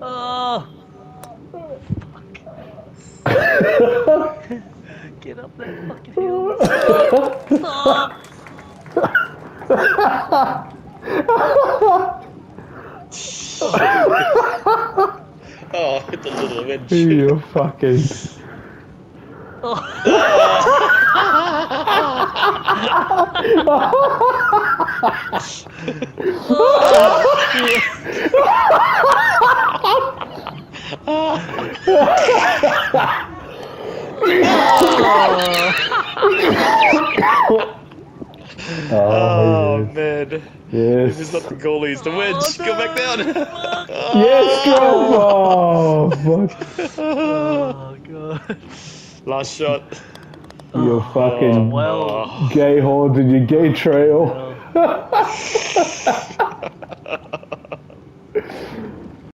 Oh, get up that fucking hill. Stop. Stop. Oh, hit the little wedge. You fucking. Oh, shit. Oh yes. man. If Yes. it's not the goalie, it's the wedge. Oh, Go back down. no. Fuck. Yes, drop. Oh, fuck. Oh, God. Last shot. You Oh, fucking well. Oh. gay hordes in your gay trail. Well.